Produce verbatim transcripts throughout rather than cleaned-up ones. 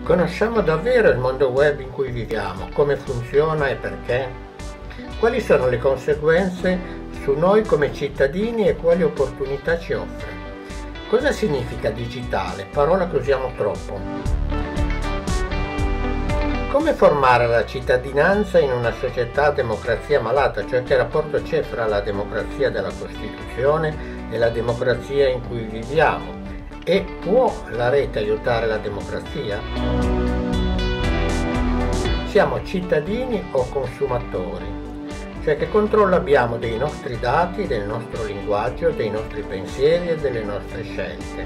Conosciamo davvero il mondo web in cui viviamo, come funziona e perché? Quali sono le conseguenze su noi come cittadini e quali opportunità ci offre? Cosa significa digitale, parola che usiamo troppo? Come formare la cittadinanza in una società a democrazia malata, cioè che rapporto c'è fra la democrazia della Costituzione e la democrazia in cui viviamo? E può la rete aiutare la democrazia? Siamo cittadini o consumatori? Cioè che controllo abbiamo dei nostri dati, del nostro linguaggio, dei nostri pensieri e delle nostre scelte?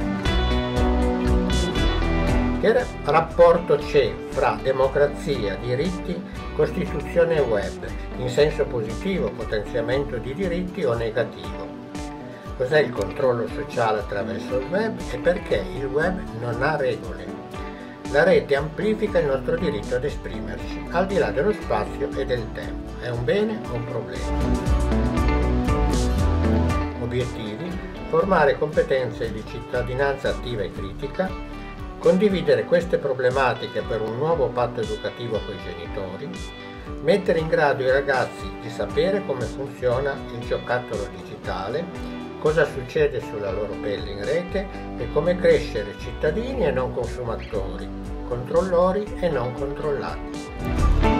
Che rapporto c'è fra democrazia, diritti, Costituzione e web, in senso positivo, potenziamento di diritti o negativo? Cos'è il controllo sociale attraverso il web e perché il web non ha regole? La rete amplifica il nostro diritto ad esprimerci, al di là dello spazio e del tempo. È un bene o un problema? Obiettivi: formare competenze di cittadinanza attiva e critica, condividere queste problematiche per un nuovo patto educativo con i genitori, mettere in grado i ragazzi di sapere come funziona il giocattolo digitale, cosa succede sulla loro pelle in rete e come crescere cittadini e non consumatori, controllori e non controllati.